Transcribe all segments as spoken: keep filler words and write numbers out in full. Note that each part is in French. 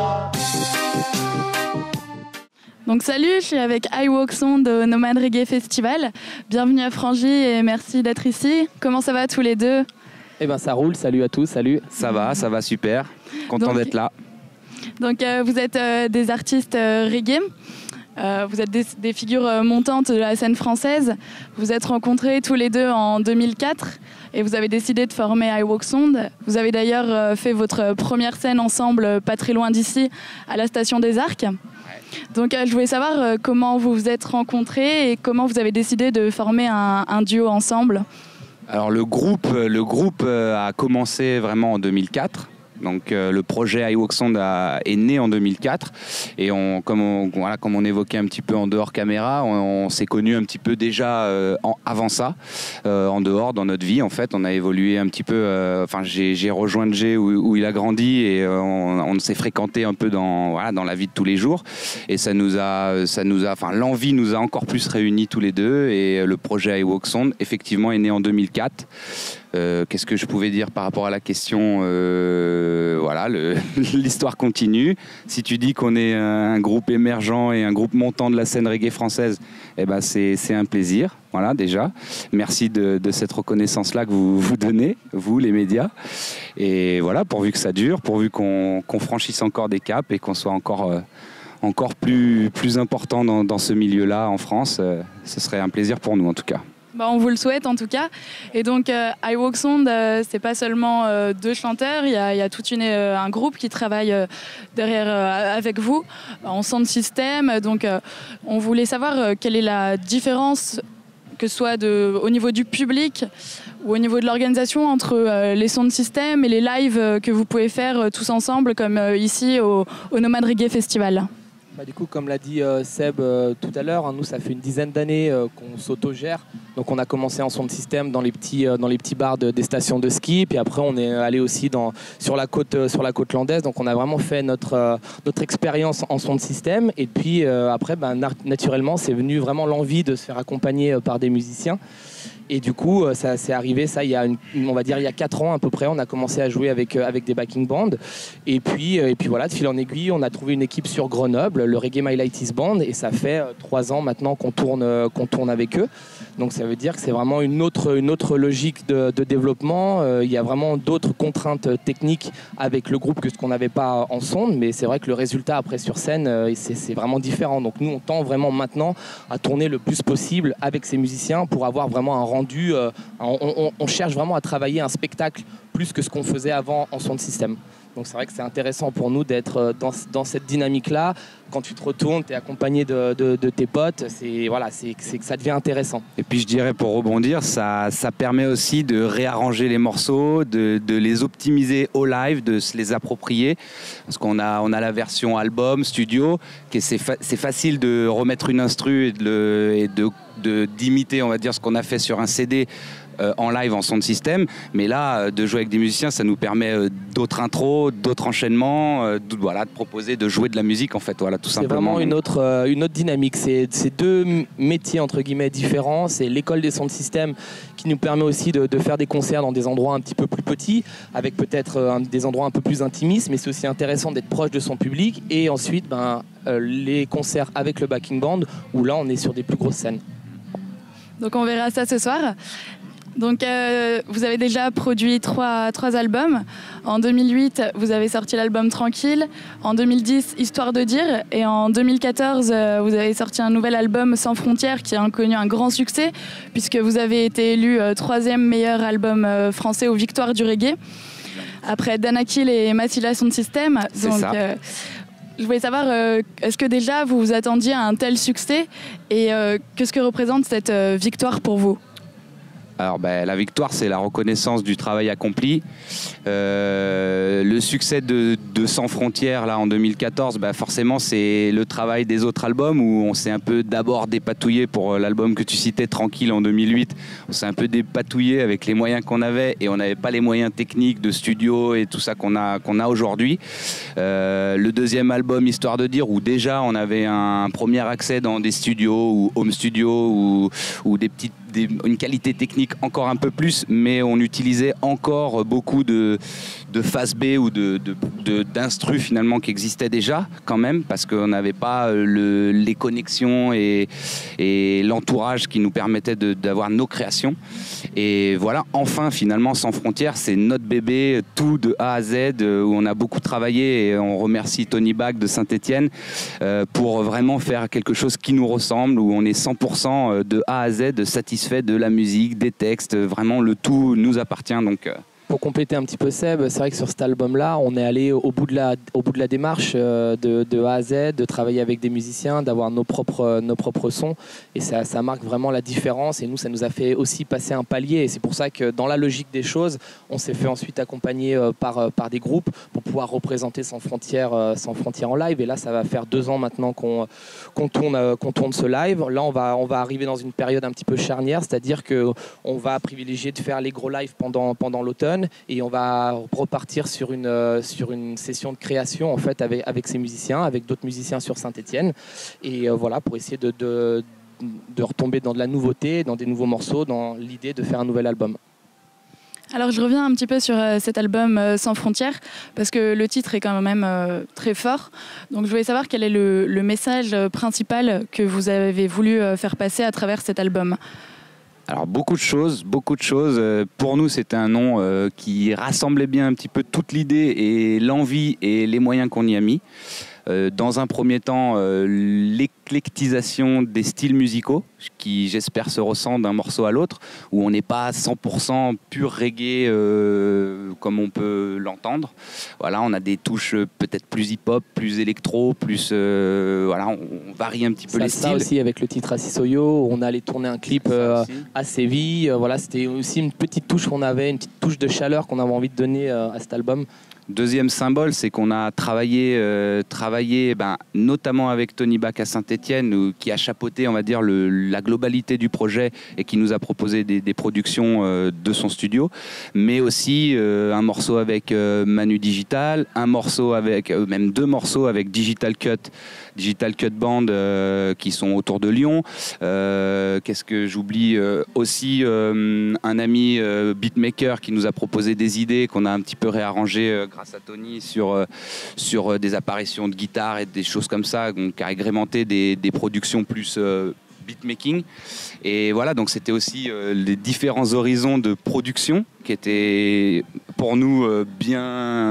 Donc salut, je suis avec I Walk Sound au Nomad Reggae Festival. Bienvenue à Frangy et merci d'être ici. Comment ça va tous les deux? Eh ben ça roule, salut à tous, salut. Ça va, ça va super. Content d'être là. Donc euh, vous êtes euh, des artistes euh, reggae. Euh, vous êtes des, des figures euh, montantes de la scène française. Vous vous êtes rencontrés tous les deux en deux mille quatre et vous avez décidé de former I Walk Sound. Vous avez d'ailleurs euh, fait votre première scène ensemble, euh, pas très loin d'ici, à la Station des Arcs. Donc euh, je voulais savoir euh, comment vous vous êtes rencontrés et comment vous avez décidé de former un, un duo ensemble. Alors le groupe, le groupe a commencé vraiment en deux mille quatre. Donc euh, le projet I Walk Sound a, est né en deux mille quatre et on, comme, on, voilà, comme on évoquait un petit peu en dehors caméra, on, on s'est connus un petit peu déjà euh, en, avant ça, euh, en dehors dans notre vie en fait. On a évolué un petit peu, euh, enfin j'ai, j'ai rejoint Jay où, où il a grandi et euh, on, on s'est fréquenté un peu dans, voilà, dans la vie de tous les jours et ça nous a, ça nous a, enfin l'envie nous a encore plus réunis tous les deux et le projet I Walk Sound effectivement est né en deux mille quatre. Euh, qu'est-ce que je pouvais dire par rapport à la question euh, voilà, le, l'histoire continue. Si tu dis qu'on est un groupe émergent et un groupe montant de la scène reggae française, eh ben c'est, c'est un plaisir. Voilà, déjà. Merci de, de cette reconnaissance-là que vous vous donnez, vous, les médias. Et voilà, pourvu que ça dure, pourvu qu'on, qu'on franchisse encore des caps et qu'on soit encore, euh, encore plus, plus important dans, dans ce milieu-là en France, euh, ce serait un plaisir pour nous, en tout cas. Bah, on vous le souhaite en tout cas. Et donc euh, I Walk Sound, euh, c'est pas seulement euh, deux chanteurs, il y a, il y a tout une, euh, un groupe qui travaille euh, derrière euh, avec vous en sound system. Donc euh, on voulait savoir euh, quelle est la différence, que ce soit de, au niveau du public ou au niveau de l'organisation, entre euh, les sound systems et les lives euh, que vous pouvez faire euh, tous ensemble, comme euh, ici au, au Nomad Reggae Festival. Bah, du coup, comme l'a dit euh, Seb euh, tout à l'heure, hein, nous, ça fait une dizaine d'années euh, qu'on s'autogère. Donc, on a commencé en sound system dans les petits, euh, dans les petits bars de, des stations de ski. Puis après, on est allé aussi dans, sur, la côte, euh, sur la côte landaise. Donc, on a vraiment fait notre, euh, notre expérience en sound system. Et puis, euh, après, bah, naturellement, c'est venu vraiment l'envie de se faire accompagner euh, par des musiciens. Et du coup, ça c'est arrivé, ça, il y a une, on va dire il y a quatre ans à peu près, on a commencé à jouer avec, avec des backing bands. Et puis, et puis voilà, de fil en aiguille, on a trouvé une équipe sur Grenoble, le Reggae My Lighties Band, et ça fait trois ans maintenant qu'on tourne, qu'on tourne avec eux. Donc ça veut dire que c'est vraiment une autre, une autre logique de, de développement. Euh, il y a vraiment d'autres contraintes techniques avec le groupe que ce qu'on n'avait pas en sonde, mais c'est vrai que le résultat après sur scène, euh, c'est, c'est vraiment différent. Donc nous, on tend vraiment maintenant à tourner le plus possible avec ces musiciens pour avoir vraiment un rendu. Euh, on, on, on cherche vraiment à travailler un spectacle plus que ce qu'on faisait avant en sound system. Donc c'est vrai que c'est intéressant pour nous d'être dans, dans cette dynamique-là. Quand tu te retournes, tu es accompagné de, de, de tes potes, c'est, voilà, c'est, c'est que ça devient intéressant. Et puis je dirais pour rebondir, ça, ça permet aussi de réarranger les morceaux, de, de les optimiser au live, de se les approprier. Parce qu'on a, on a la version album, studio, qui est, c'est, fa- c'est facile de remettre une instru et, de, le, et de, de, d'imiter, on va dire, ce qu'on a fait sur un C D. Euh, en live, en sound system, mais là, euh, de jouer avec des musiciens, ça nous permet euh, d'autres intros, d'autres enchaînements, euh, de, voilà, de proposer, de jouer de la musique, en fait, voilà, tout c'est simplement. C'est vraiment une autre, euh, une autre dynamique. C'est, c'est deux métiers, entre guillemets, différents. C'est l'école des sound systems qui nous permet aussi de, de faire des concerts dans des endroits un petit peu plus petits, avec peut-être euh, des endroits un peu plus intimistes, mais c'est aussi intéressant d'être proche de son public. Et ensuite, ben, euh, les concerts avec le backing band, où là, on est sur des plus grosses scènes. Donc on verra ça ce soir. Donc, euh, vous avez déjà produit trois, trois albums. En deux mille huit, vous avez sorti l'album Tranquille. En deux mille dix, Histoire de dire. Et en deux mille quatorze, euh, vous avez sorti un nouvel album, Sans frontières, qui a connu un grand succès, puisque vous avez été élu euh, troisième meilleur album euh, français aux Victoires du Reggae, après Danakil et Massila Sound System. C'est Donc, ça. Euh, je voulais savoir, euh, est-ce que déjà vous vous attendiez à un tel succès et euh, qu'est-ce que représente cette euh, victoire pour vous ? Alors ben, la victoire, c'est la reconnaissance du travail accompli. Euh, le succès de, de Sans frontières là, en deux mille quatorze, ben, forcément c'est le travail des autres albums où on s'est un peu d'abord dépatouillé pour l'album que tu citais, Tranquille, en deux mille huit. On s'est un peu dépatouillé avec les moyens qu'on avait et on n'avait pas les moyens techniques de studio et tout ça qu'on a, qu'on a aujourd'hui. Euh, le deuxième album, Histoire de dire, où déjà on avait un premier accès dans des studios ou home studios ou, ou des petites des, une qualité technique encore un peu plus, mais on utilisait encore beaucoup de, de face B ou de, de, de, d'instru finalement qui existaient déjà quand même, parce qu'on n'avait pas le, les connexions et, et l'entourage qui nous permettait de, d'avoir nos créations. Et voilà, enfin finalement Sans Frontières, c'est notre bébé, tout de A à Z, où on a beaucoup travaillé, et on remercie Tony Bach de Saint-Étienne euh, pour vraiment faire quelque chose qui nous ressemble, où on est cent pour cent de A à Z satisfait de la musique, des textes, vraiment le tout nous appartient. Donc, euh, Pour compléter un petit peu Seb, c'est vrai que sur cet album-là, on est allé au bout de la, au bout de la démarche euh, de, de A à Z, de travailler avec des musiciens, d'avoir nos propres, nos propres sons. Et ça, ça marque vraiment la différence. Et nous, ça nous a fait aussi passer un palier. Et c'est pour ça que dans la logique des choses, on s'est fait ensuite accompagner euh, par, euh, par des groupes pour pouvoir représenter Sans Frontières, euh, Sans Frontières en live. Et là, ça va faire deux ans maintenant qu'on, qu'on, tourne, euh, qu'on tourne ce live. Là, on va, on va arriver dans une période un petit peu charnière, c'est-à-dire qu'on va privilégier de faire les gros lives pendant, pendant l'automne. Et on va repartir sur une, euh, sur une session de création en fait, avec, avec ces musiciens, avec d'autres musiciens sur Saint-Étienne. Et euh, voilà, pour essayer de, de, de retomber dans de la nouveauté, dans des nouveaux morceaux, dans l'idée de faire un nouvel album. Alors je reviens un petit peu sur euh, cet album euh, Sans Frontières, parce que le titre est quand même euh, très fort. Donc je voulais savoir quel est le, le message principal que vous avez voulu euh, faire passer à travers cet album. Alors beaucoup de choses, beaucoup de choses. Pour nous, c'était un nom euh, qui rassemblait bien un petit peu toute l'idée et l'envie et les moyens qu'on y a mis. Euh, dans un premier temps, euh, l'éclectisation des styles musicaux, qui j'espère se ressent d'un morceau à l'autre, où on n'est pas cent pour cent pur reggae euh, comme on peut l'entendre. Voilà, on a des touches peut-être plus hip-hop, plus électro, plus euh, voilà, on, on varie un petit peu ça, les ça styles. Aussi avec le titre Assisoyo, on allait tourner un clip euh, à Séville. Euh, voilà, c'était aussi une petite touche qu'on avait, une petite touche de chaleur qu'on avait envie de donner euh, à cet album. Deuxième symbole, c'est qu'on a travaillé, euh, travaillé ben, notamment avec Tony Bach à Saint-Étienne, qui a chapeauté, on va dire, le, la globalité du projet et qui nous a proposé des, des productions euh, de son studio, mais aussi euh, un morceau avec euh, Manu Digital, un morceau avec, euh, même deux morceaux avec Digital Cut, Digital Cut Band, euh, qui sont autour de Lyon. Euh, qu'est-ce que j'oublie euh, aussi euh, un ami euh, beatmaker qui nous a proposé des idées qu'on a un petit peu réarrangées euh, grâce à Tony sur, euh, sur euh, des apparitions de guitare et des choses comme ça, donc à agrémenter des, des productions plus euh, beatmaking. Et voilà, donc c'était aussi euh, les différents horizons de production qui étaient pour nous euh, bien,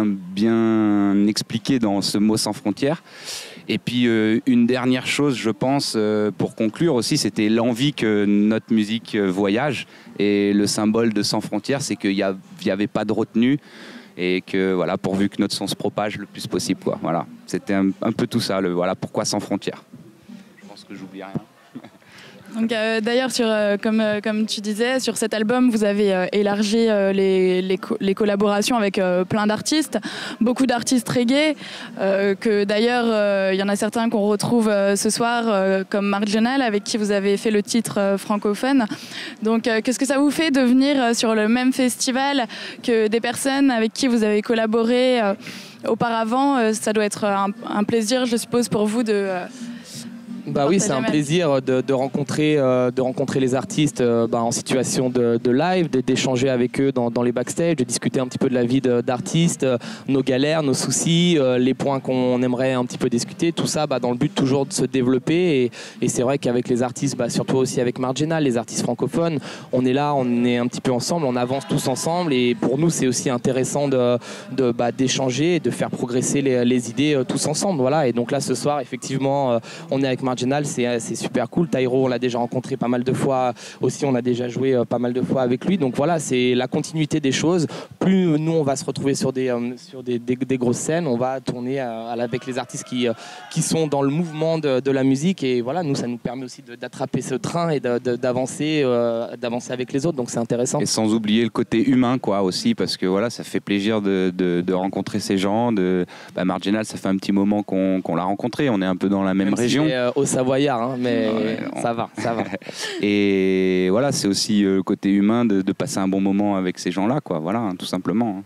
bien expliqués dans ce mot Sans Frontières. Et puis euh, une dernière chose, je pense, euh, pour conclure aussi, c'était l'envie que notre musique euh, voyage. Et le symbole de Sans Frontières, c'est qu'il n'y avait pas de retenue. Et que voilà, pourvu que notre son se propage le plus possible, quoi. Voilà, c'était un, un peu tout ça. Le voilà, pourquoi Sans Frontières. Je pense que j'oublie rien. Donc, euh, d'ailleurs, sur, euh, comme, euh, comme tu disais, sur cet album, vous avez euh, élargi euh, les, les, co les collaborations avec euh, plein d'artistes, beaucoup d'artistes reggae, euh, que d'ailleurs, il euh, y en a certains qu'on retrouve euh, ce soir, euh, comme Marginal, avec qui vous avez fait le titre euh, francophone. Donc, euh, qu'est-ce que ça vous fait de venir euh, sur le même festival que des personnes avec qui vous avez collaboré euh, auparavant? euh, Ça doit être un, un plaisir, je suppose, pour vous de... Euh, Bah oui, c'est un plaisir de, de, rencontrer, euh, de rencontrer les artistes euh, bah, en situation de, de live, d'échanger avec eux dans, dans les backstage, de discuter un petit peu de la vie d'artistes, euh, nos galères, nos soucis, euh, les points qu'on aimerait un petit peu discuter, tout ça bah, dans le but toujours de se développer. Et, et c'est vrai qu'avec les artistes, bah, surtout aussi avec Marginal, les artistes francophones, on est là, on est un petit peu ensemble, on avance tous ensemble. Et pour nous, c'est aussi intéressant de, de, bah, d'échanger et de faire progresser les, les idées euh, tous ensemble. Voilà. Et donc là, ce soir, effectivement, euh, on est avec Marginal. C'est super cool. Tyro, on l'a déjà rencontré pas mal de fois. Aussi, on a déjà joué euh, pas mal de fois avec lui. Donc voilà, c'est la continuité des choses. Plus nous, on va se retrouver sur des, euh, sur des, des, des grosses scènes, on va tourner euh, avec les artistes qui, euh, qui sont dans le mouvement de, de la musique. Et voilà, nous, ça nous permet aussi d'attraper ce train et d'avancer euh, d'avancer avec les autres. Donc c'est intéressant. Et sans oublier le côté humain, quoi, aussi, parce que voilà, ça fait plaisir de, de, de rencontrer ces gens. De, bah, Marginal, ça fait un petit moment qu'on qu'on l'a rencontré. On est un peu dans la même, même région. Si euh, au Savoyard, hein, mais ouais, on... ça va, ça va. Et voilà, c'est aussi le côté humain de, de passer un bon moment avec ces gens-là, quoi. Voilà, hein, tout simplement.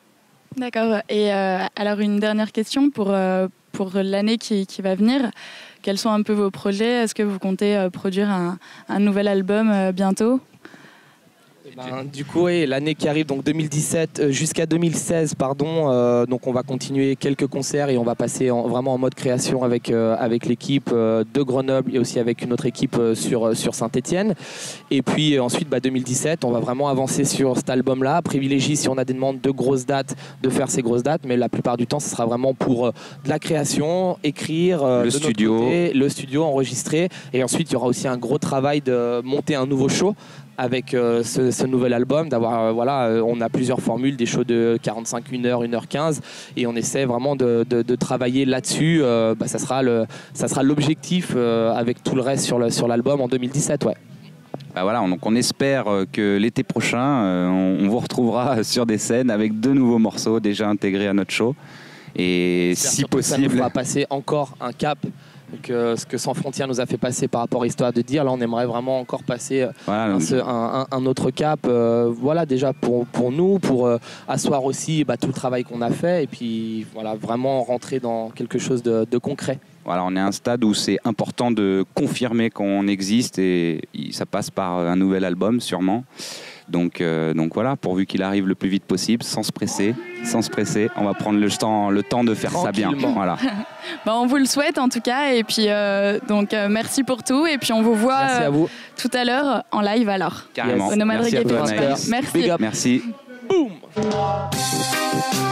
D'accord. Et euh, alors une dernière question pour euh, pour l'année qui, qui va venir. quels sont un peu vos projets? Est-ce que vous comptez euh, produire un, un nouvel album euh, bientôt? Ben, du coup, oui, l'année qui arrive, donc deux mille dix-sept euh, jusqu'à deux mille seize, pardon. Euh, donc, on va continuer quelques concerts et on va passer en, vraiment en mode création avec euh, avec l'équipe euh, de Grenoble et aussi avec une autre équipe euh, sur sur Saint-Étienne. Et puis euh, ensuite, bah, deux mille dix-sept, on va vraiment avancer sur cet album-là. Privilégie, si on a des demandes de grosses dates, de faire ces grosses dates, mais la plupart du temps, ce sera vraiment pour euh, de la création, écrire, euh, le de notre studio, côté, le studio, enregistrer. Et ensuite, il y aura aussi un gros travail de monter un nouveau show avec euh, ce, ce nouvel album, d'avoir euh, voilà, euh, on a plusieurs formules, des shows de quarante-cinq, une heure, une heure quinze, et on essaie vraiment de, de, de travailler là-dessus. Euh, bah, ça sera le, ça sera l'objectif euh, avec tout le reste sur le, sur l'album en deux mille dix-sept, ouais. Bah voilà, donc on espère que l'été prochain, euh, on, on vous retrouvera sur des scènes avec deux nouveaux morceaux déjà intégrés à notre show, et si possible, ça nous fera passer encore un cap. Donc, euh, ce que Sans Frontières nous a fait passer par rapport à Histoire de dire, là on aimerait vraiment encore passer voilà, un, un, un autre cap, euh, voilà, déjà pour, pour nous, pour euh, asseoir aussi bah, tout le travail qu'on a fait et puis voilà, vraiment rentrer dans quelque chose de, de concret. Voilà, on est à un stade où c'est important de confirmer qu'on existe et ça passe par un nouvel album sûrement. Donc, euh, donc voilà, pourvu qu'il arrive le plus vite possible, sans se presser, sans se presser, on va prendre le temps, le temps de faire ça bien. Voilà. Bah, on vous le souhaite en tout cas, et puis euh, donc euh, merci pour tout, et puis on vous voit merci à vous. Euh, tout à l'heure en live alors. Carrément. Yes. Au Nomad Merci Reggae à toi, Festival. Merci. Merci. Boom.